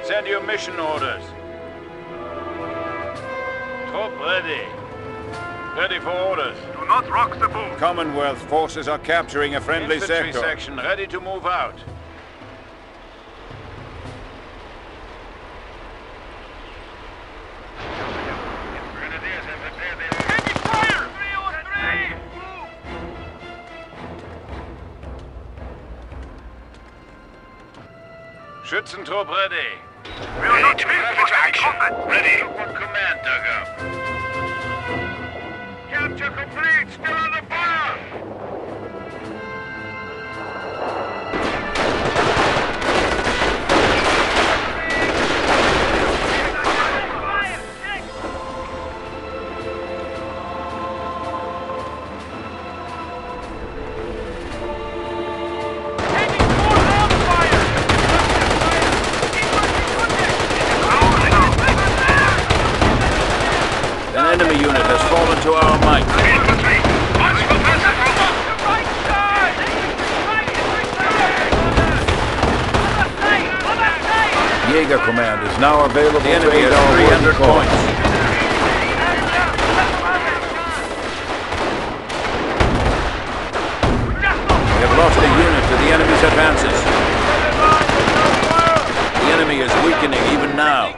Send your mission orders. Troop ready. Ready for orders. Do not rock the boat. Commonwealth forces are capturing a friendly Infantry sector. section ready to move out. Schützentrupp ready. We are not ready to action. Ready. What command, Dugger? Capture complete. Still under fire. An enemy unit has fallen to our might. Infantry. Watch for passengers. Right side! Jaeger command is now available. The enemy has 300 points. We have lost a unit to the enemy's advances. The enemy is weakening even now.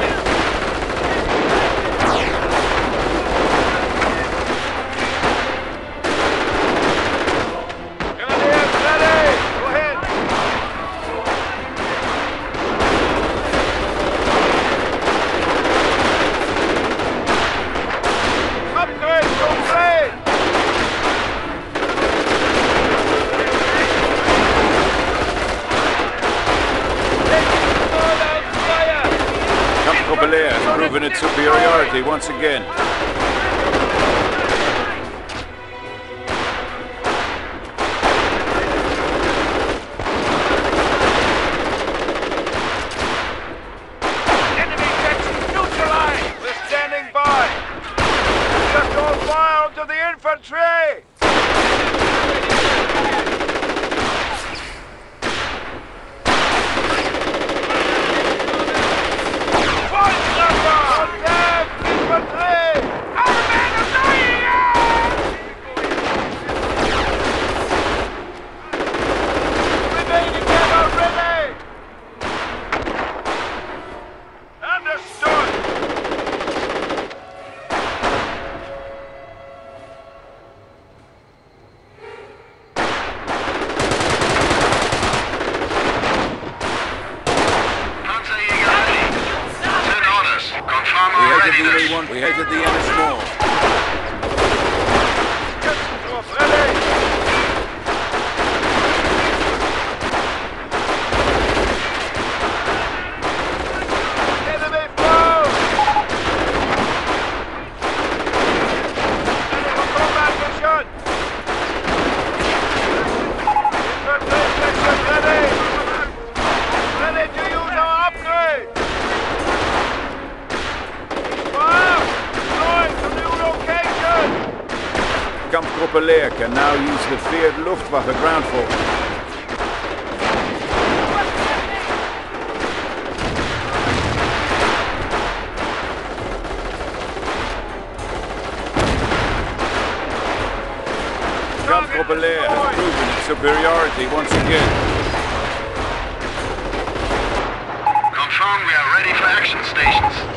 Has proven its superiority once again. Enemy section neutralized. We're standing by. Just all fire onto the infantry. We hated the enemy small. Kampfgruppe Leer can now use the feared Luftwaffe ground force. Kampfgruppe Leer has proven its superiority once again. Confirm we are ready for action stations.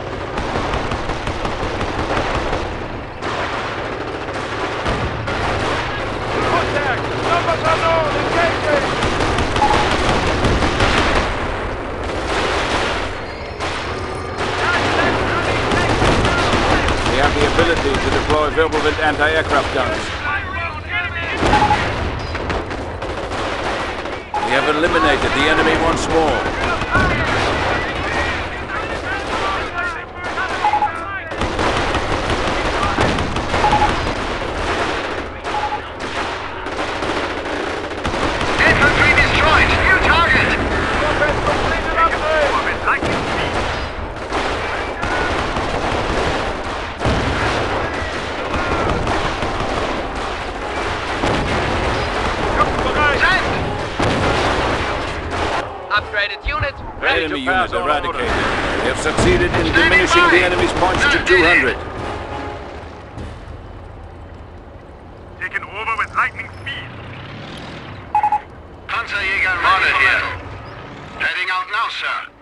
We have the ability to deploy Wirbelwind anti-aircraft guns. We have eliminated the enemy once more. Upgraded unit, ready Enemy to pass unit on eradicated. orders. We have succeeded in diminishing the enemy's points to 200. Taken over with lightning speed. Panzerjäger ready for battle. Heading out now, sir.